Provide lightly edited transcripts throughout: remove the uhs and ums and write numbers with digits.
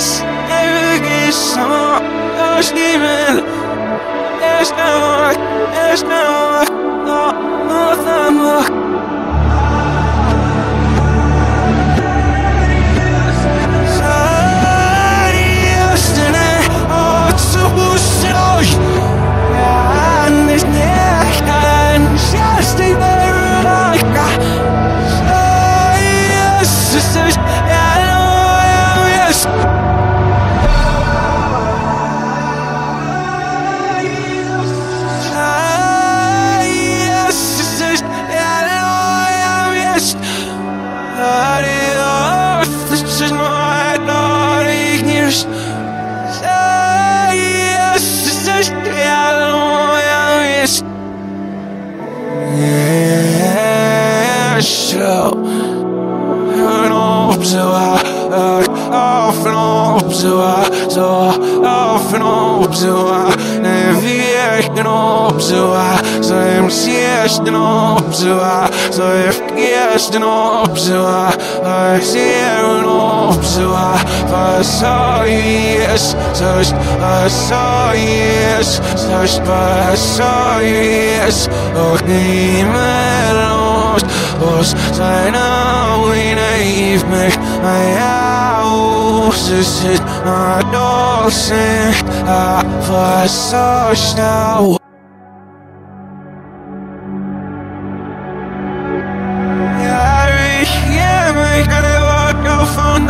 Ook niet meer los zijn wie naïef mich aan jou. Ze zit maar doorzicht, was zo snel. Ja, ik me kan er wat jou van.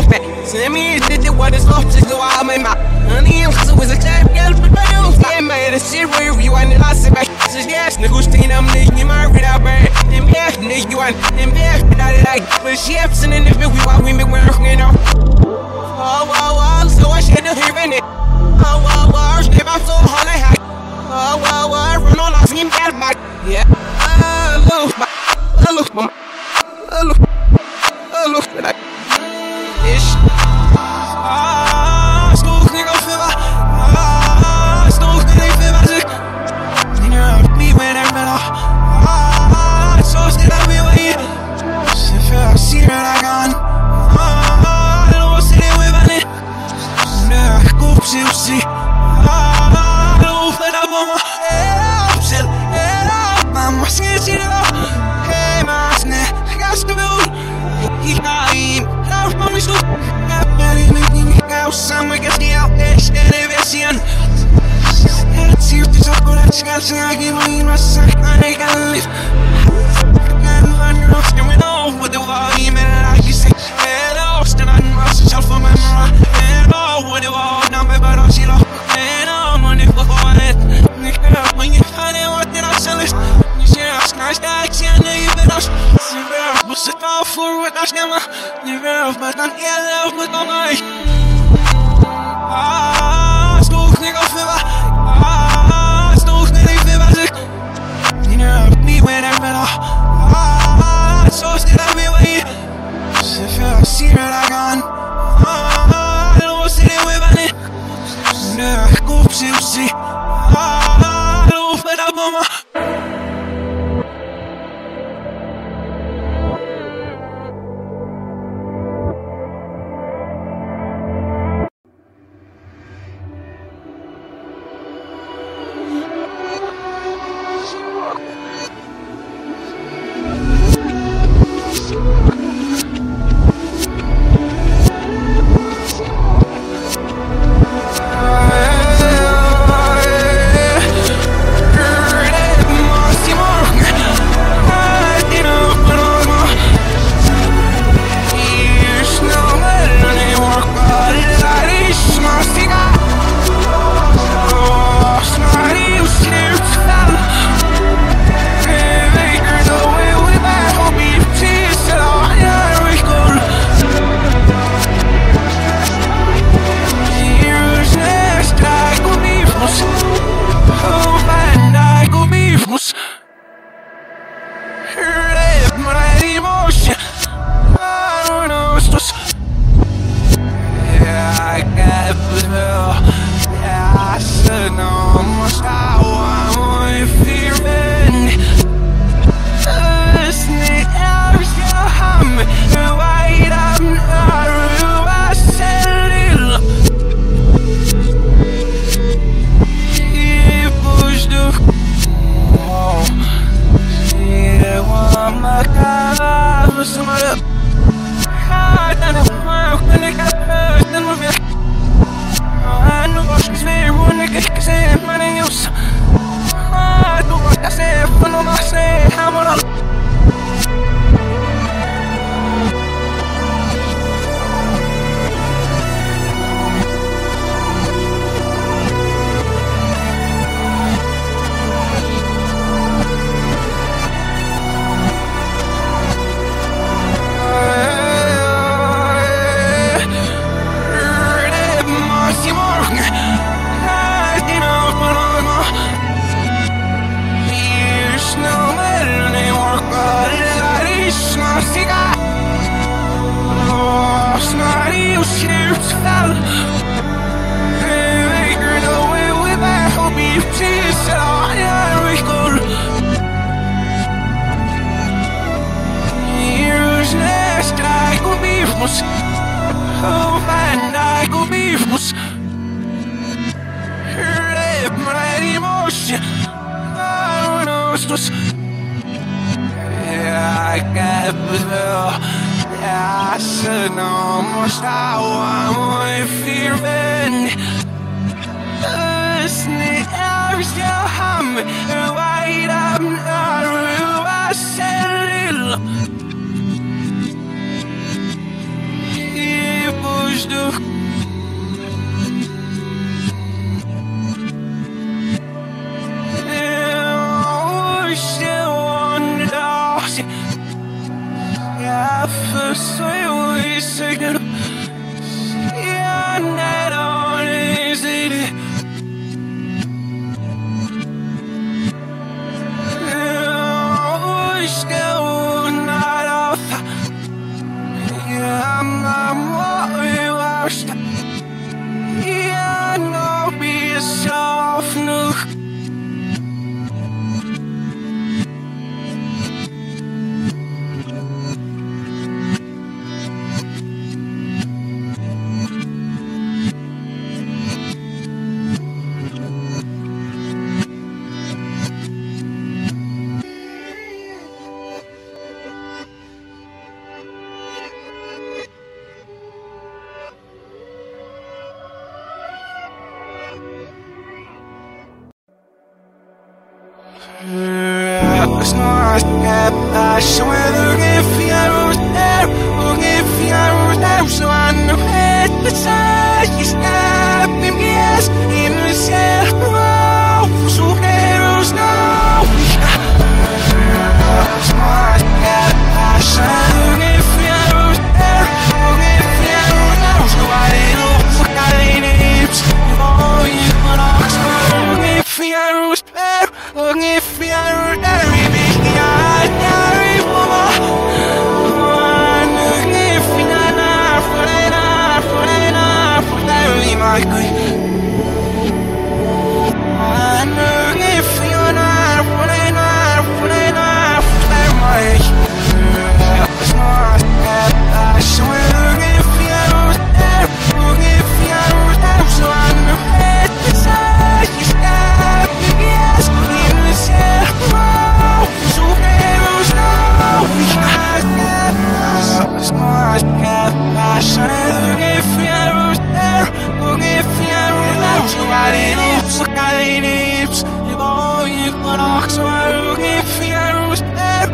Send me a digit, what is left to go out my mouth. Honey, I'm so is a champ, girl, but I don't get mad. the shit where you want to last back. So yes, nigga, stay I'm nigga, you might read out bad. And yeah, nigga, you want, and yeah, like, but chefs and then if we want, we make work, you know. Oh, so I should have heard it. Oh, if I'm so hard, I hack. Oh, run on, I'll see him get back. Yeah. Hello, ish. Snoek nigga fever. Snoek nigga fever. You know me when I'm better. So still I be with you. If I see that I gone. I don't want to see it with me. Nah, go see. I don't feel that mama. Mama says you know. Hey, my snake, I got to build. He's not even. I'm so Самый гостящий версион. Сир ты закурать шаги мои масса, а не галит. I'm lost and we know what the volume and like you say. Hello, stand on myself for my mama. Hello, what the wall number but I'll see low. Hello, money for it. When you find it, what did I sell it? You say I'm nice, I can't know you better. What's it all for what I never? Never, but I'm yellow with my mind. Snoek nigga fever. Snoek nigga fever. You know me when I'm better. So still I be with you. If I see that I gone. I don't want to see it with me. Nah, go see. I don't feel that mama. I got I should know almost how I'm feeling. Listening, I was still humming. Wait, I'm not real. I said it was the Snart är så ungefär så han vet sig snabbt min gäst in ser wow så är det snart snart är så ungefär så är det så kan det inte vara ju bara så ungefär där vi vill my queen. I know if you're not running my smart I swear if you're there so I know it's you stop me yes in the cell so there's no smart I swear if you're there so I didn't so I didn't you know you put off so I don't if you're there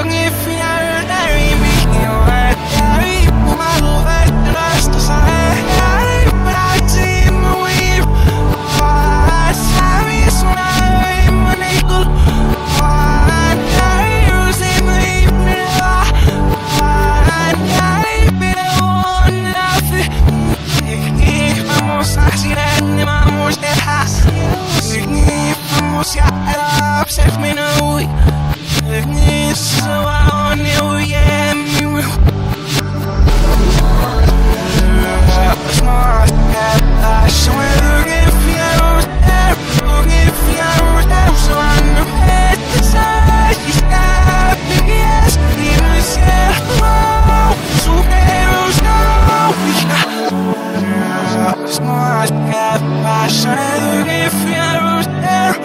my love the last side but I see my way I saw so I'm an eagle I use in my I been on nothing vamos a hacer vamos de vamos a upset me no so I know yeah me will smart I swear if you're there so I know it's you stop me yes you say so there's no smart I swear if you're there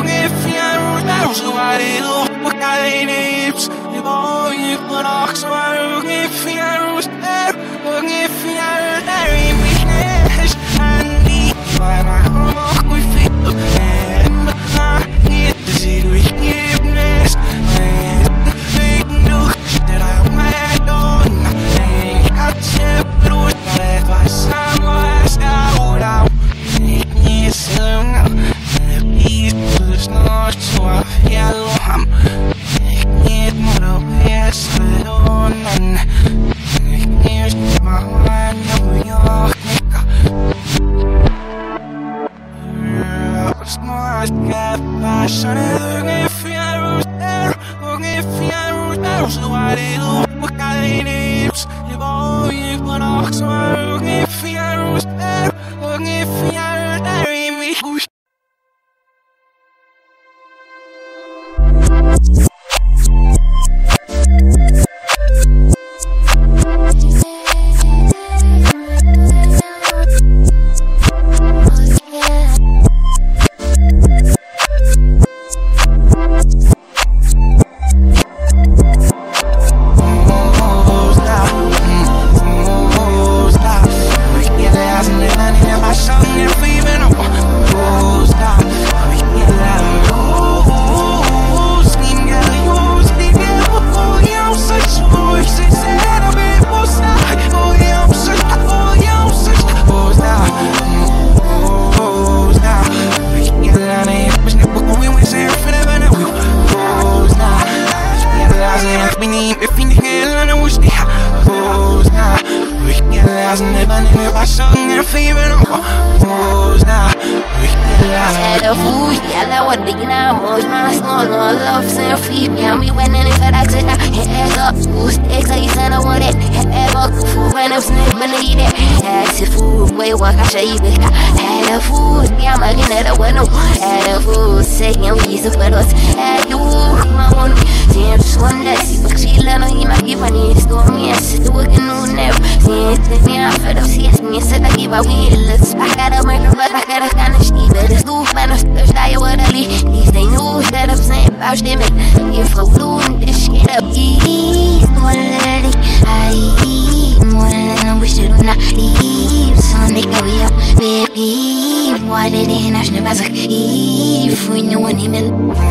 so I didn't what I need you know you put off so I don't if you're there I need my home we feel and I need to see we give this and no that I might on I can't do that I somewhere out it's so not so I feel I'm it more yes I don't here's my mind New York smart cat passion if you're there so I didn't what I need you know you put off so if you're there Baby, Why nasz nie bazak I fuj nie łani mil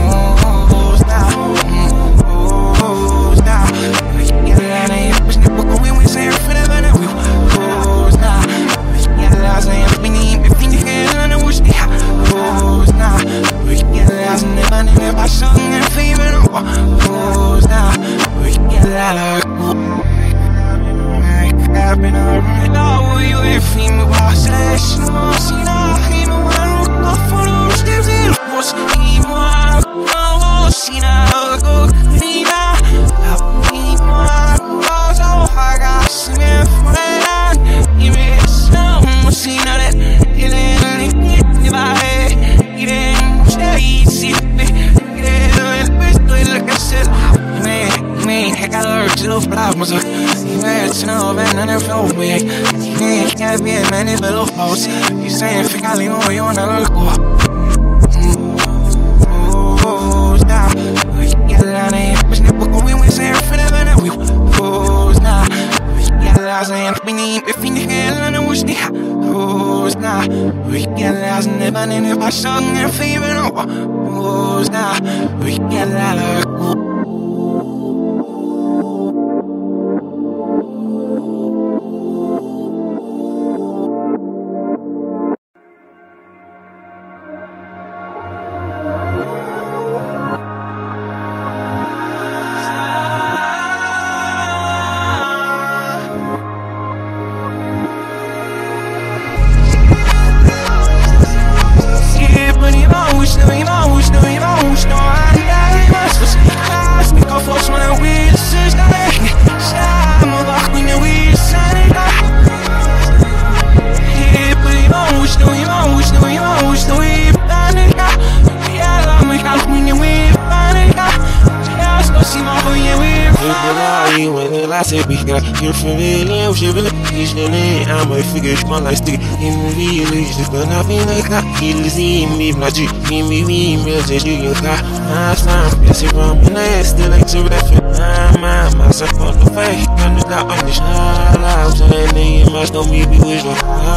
You're familiar with your village, I'm a figure, my life stick in village, but I feel like I feel see me, not you, me, just you got. I'm fancy from and I still like to rap it. I'm myself on the fight, I'm not on the shot, and they must know me be visual.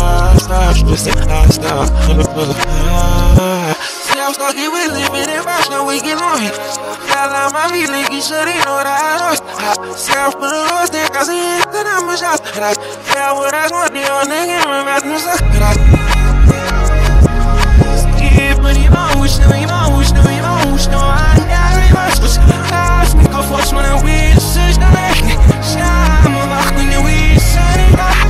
Stop, on the brother. I'm stuck here with living in rush, no we get on it. I my feeling, you should know that I lost. Self put a loss there, cause he ain't the number shots. And I tell what I want, the old nigga, I'm about to suck. And I yeah, but you know, wish, no, I got it much. I speak of what's when I wish, such the neck. I'm a lock when you wish, I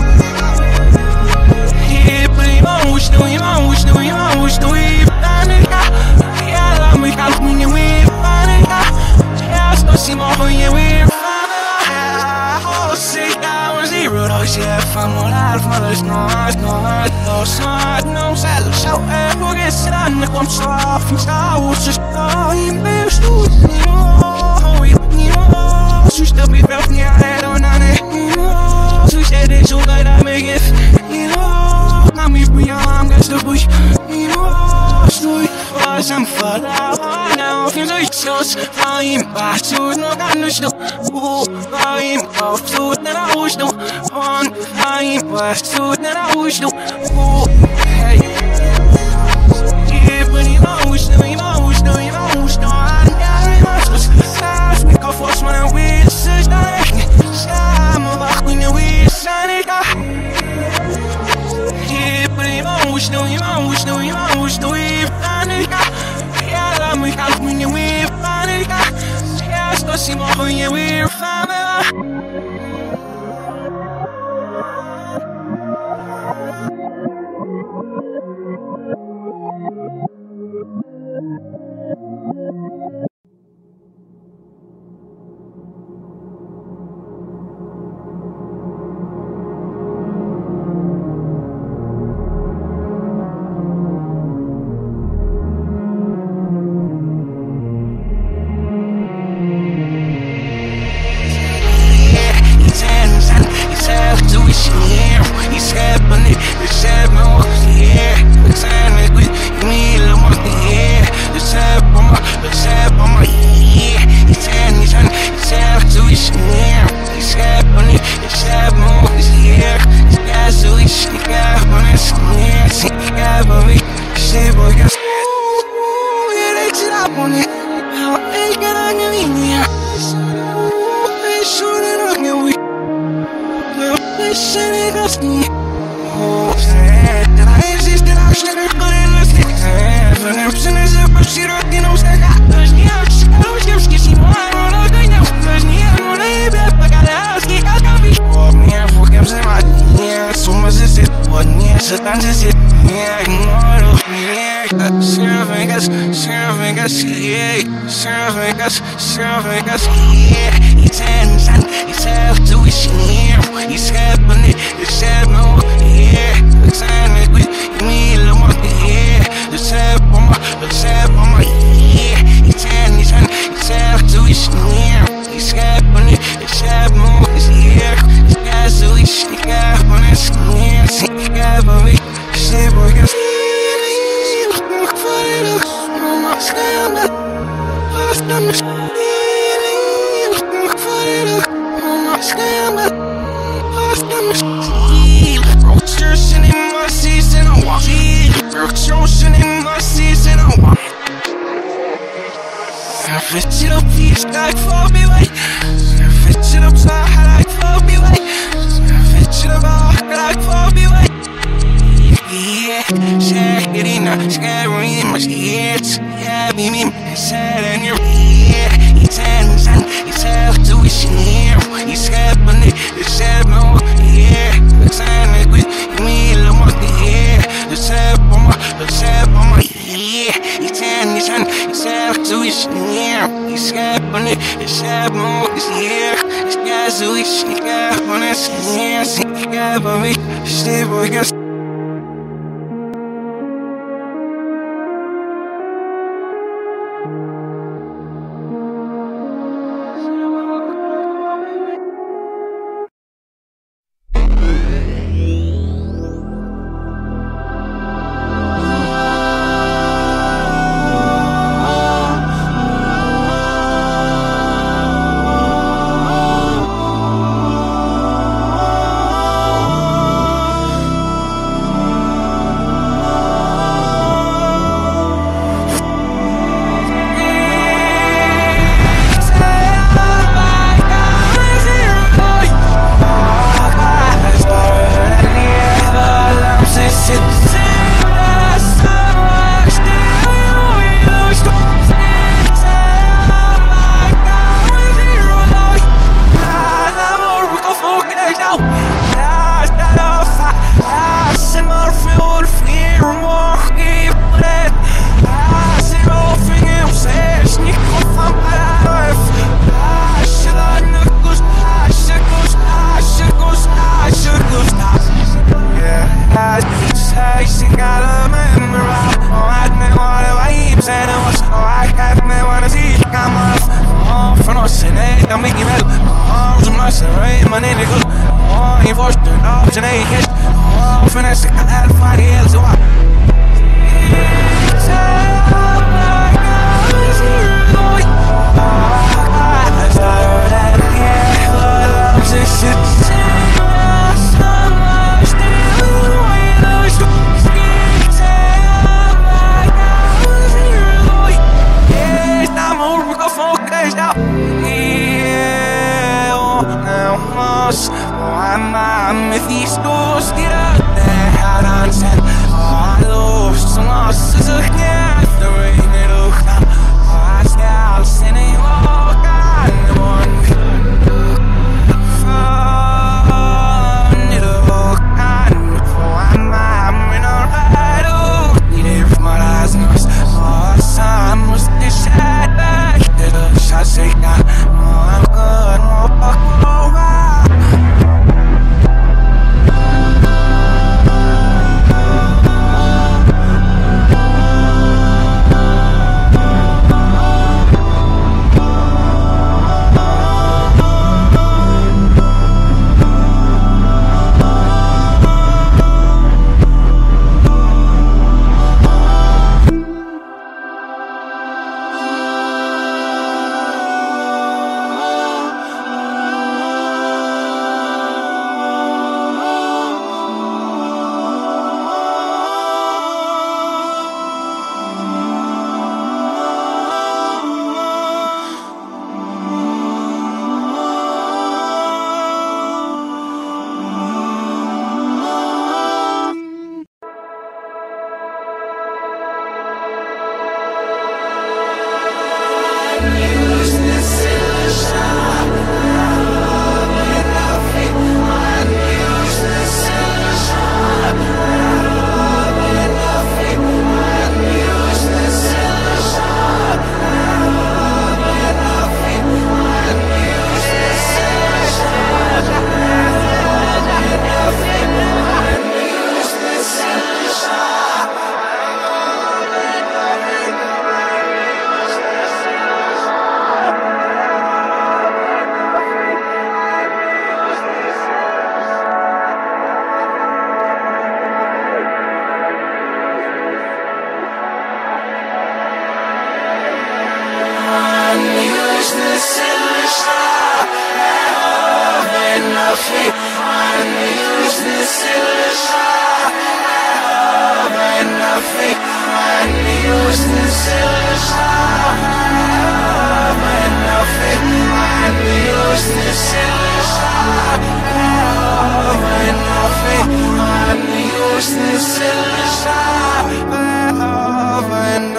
yeah, but you know, wish, no, see more when you wear oh, 6 hours, 0 to chef. I'm all out for this noise, no side, no salad. So, who gets it on the clump soft and stars? Just I'm being stupid, you know, so still be felt in your head on it, you know, so said it's so that I make it, you know, I'm me for your arm, got the bush, you know, so I'm full out now, feels like sauce. I'm back to no kind of stuff. I'm off to that I wish no on. I'm back to that I wish no. Hey, yeah, but you know, wish no. I'm very much fast. We go for when I wish. Such that I'm a lock when you wish. Yeah, but you know, wish no. We help when you wear funny. Yes, go see more when you wear family. It's happening, yeah, it's happening.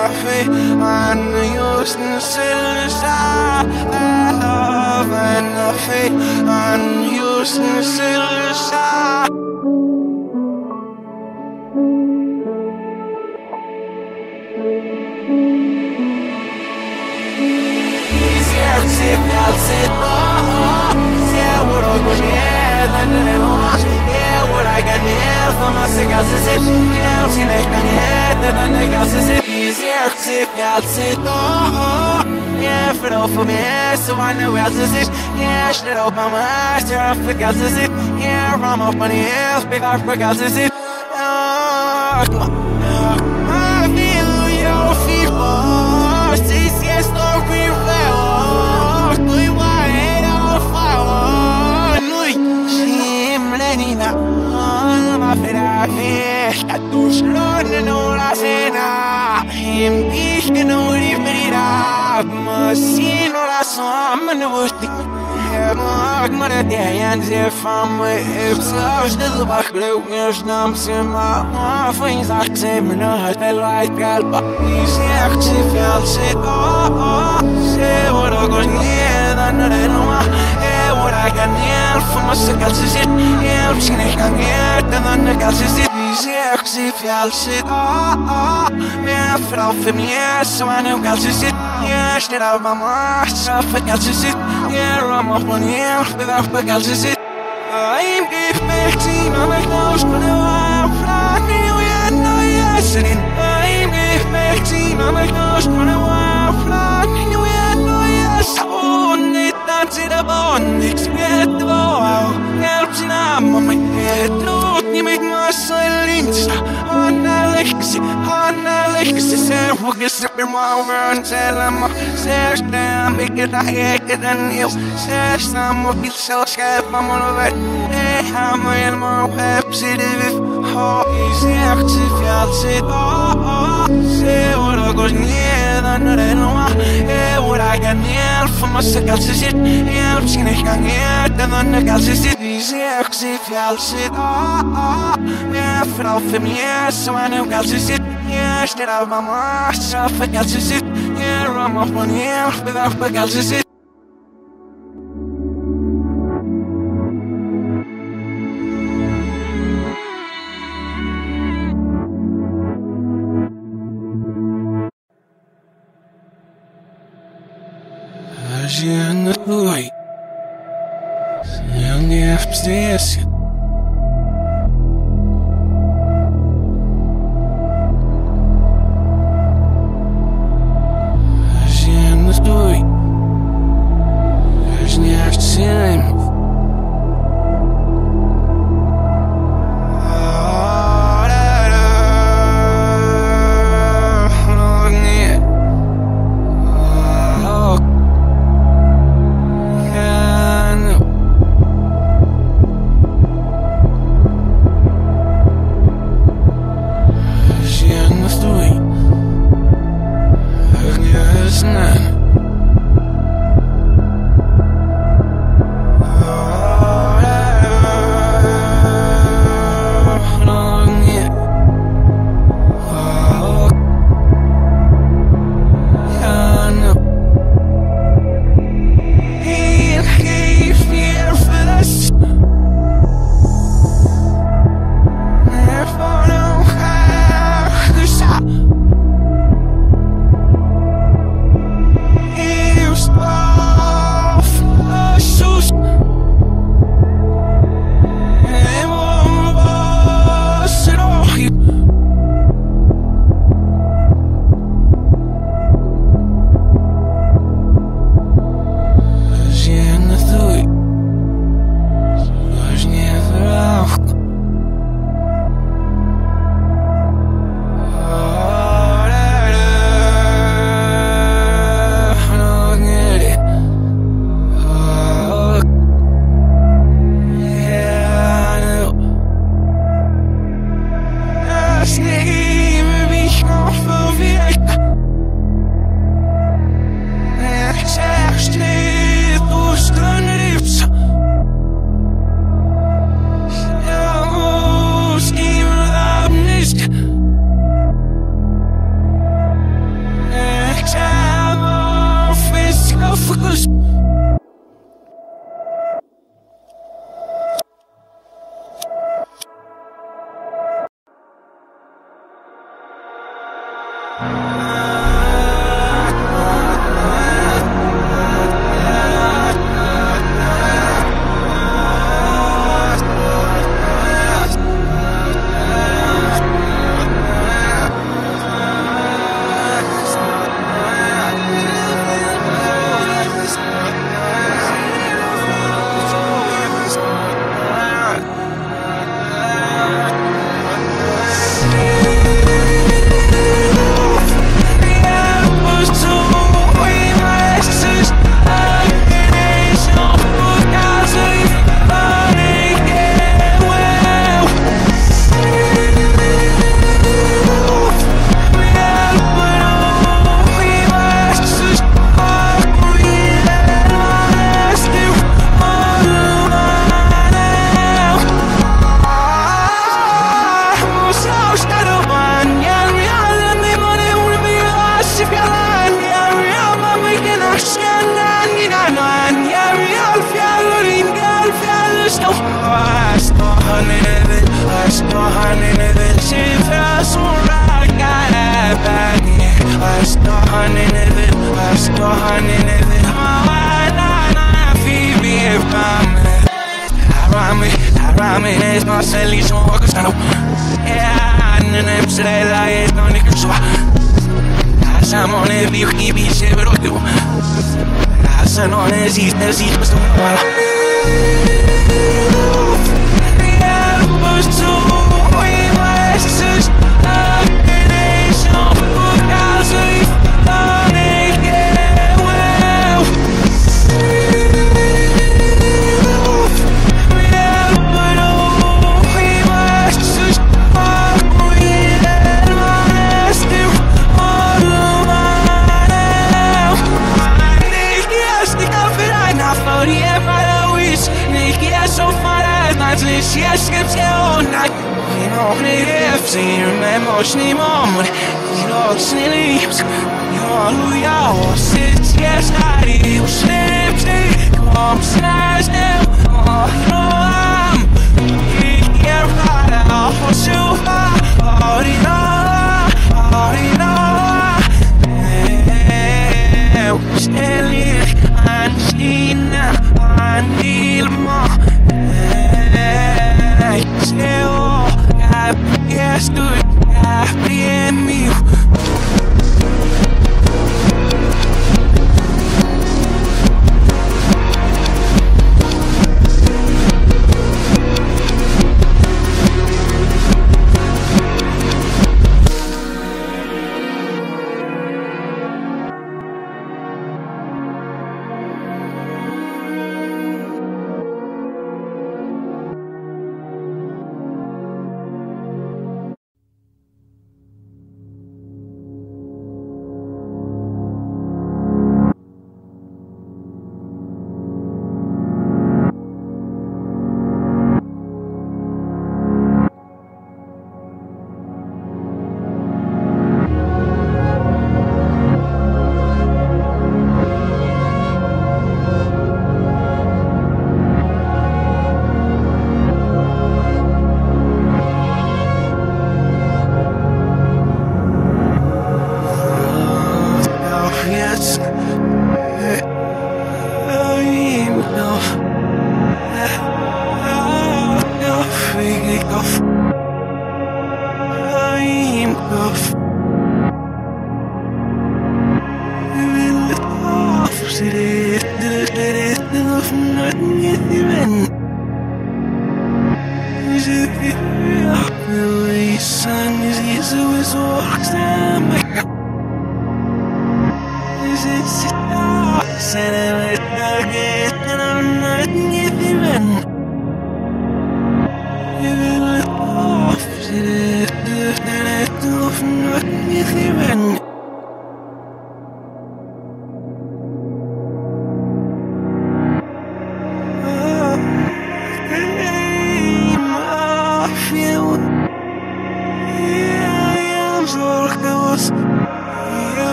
في عن يوسف الساعة أنا في عن يوسف الساعة For me, so I know as it. Yeah, shit up my master, I forgot it. Yeah, I'm up on the ass, big I forgot it. I feel your feet, yes, no real fell. We were on fire. Shim Lenina, my fish. I do slot and all I say now. Him beach can only be Machine or a song, and it was the Mother Diane, if I'm with the back blue, there's no my things are same, I feel like Galba. He's active, I'll say, say what I got near, and I know what I can hear from my second sit. Yeah, I'm seeing it, and then the gas is it. He's active, I'll say, yeah, for me, so I know gas is it. Yeah, shit out my mask, I forgot to sit. Yeah, I'm up on here, but I forgot to sit. I'm gifting, I'm a close, but I'm flying. We had no yesterday. I'm gifting, I'm a close, but I'm flying. We had no yes. Oh, need that to the bone, expect the ball. Helps now, my head, look, you make my silence. On Alex, say, we'll get sipping over and tell them, says, damn, make it a heck and you says, I'm a bit so scared, I'm on it. Hey, I'm in my Pepsi, oh, easy active, I'll say, say, what I got near, and I know, hey, what I got near from my second sit. Yeah, I'm seeing it, and then the gas is it, easy active, I'll say, yeah, for me, so I know gas is it. Yeah, shit out my mask, I forgot to sit. Yeah, I'm up on here, but I forgot to sit. Asian boy, young upstairs. is maar zelfs zo ook staan op. Ja, en dan ze la is nog niet zo. Samo ne bih bi se vrotio. Sa no ne zis pa sto mala. Yes, it's all night. You know, if you remember, she mom, you know, she leaves. You know, who you sits, yes, I do. Sleeps, come, slides now. Oh, you know, I'm here, right out for so far. Oh, you know, Stanley, Angelina, Anilma. Still, yes, good, happy and me.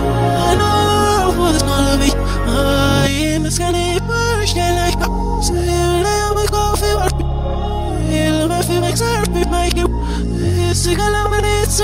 I know what it's gonna be. I am gonna push the light up. Say I will go for it. My feelings are with my you. It's a good it's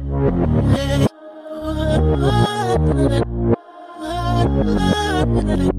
Hey,